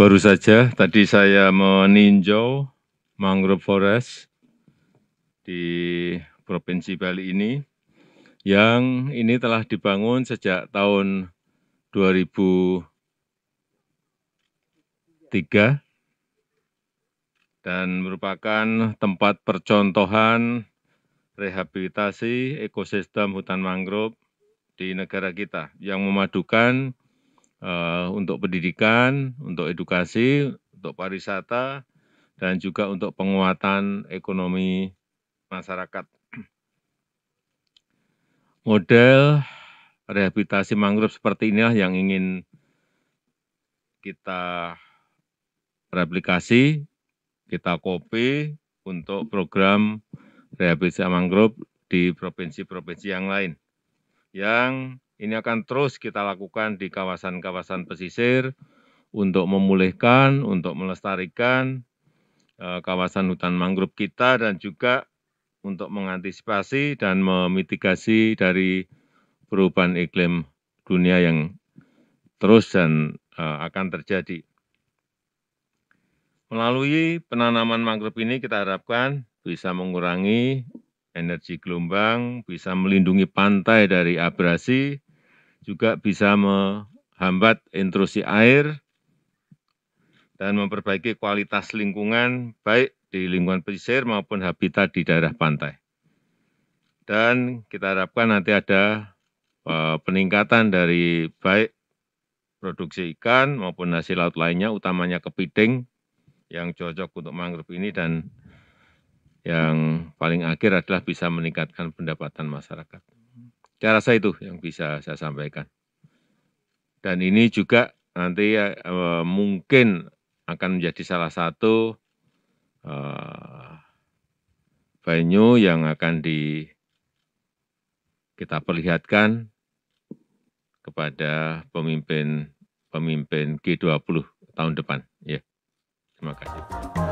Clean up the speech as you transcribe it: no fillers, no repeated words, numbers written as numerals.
Baru saja tadi saya meninjau mangrove forest di Provinsi Bali ini, yang ini telah dibangun sejak tahun 2003 dan merupakan tempat percontohan rehabilitasi ekosistem hutan mangrove di negara kita yang memadukan untuk pendidikan, untuk edukasi, untuk pariwisata, dan juga untuk penguatan ekonomi masyarakat. Model rehabilitasi mangrove seperti inilah yang ingin kita replikasi, kita copy untuk program rehabilitasi mangrove di provinsi-provinsi yang lain. Yang ini akan terus kita lakukan di kawasan-kawasan pesisir untuk memulihkan, untuk melestarikan kawasan hutan mangrove kita dan juga untuk mengantisipasi dan memitigasi dari perubahan iklim dunia yang terus dan akan terjadi. Melalui penanaman mangrove ini kita harapkan bisa mengurangi energi gelombang, bisa melindungi pantai dari abrasi, juga bisa menghambat intrusi air, dan memperbaiki kualitas lingkungan baik di lingkungan pesisir maupun habitat di daerah pantai. Dan kita harapkan nanti ada peningkatan dari baik produksi ikan maupun hasil laut lainnya, utamanya kepiting yang cocok untuk mangrove ini, dan yang paling akhir adalah bisa meningkatkan pendapatan masyarakat. Saya rasa itu yang bisa saya sampaikan. Dan ini juga nanti mungkin akan menjadi salah satu venue yang akan kita perlihatkan kepada pemimpin G20 tahun depan. Ya, terima kasih.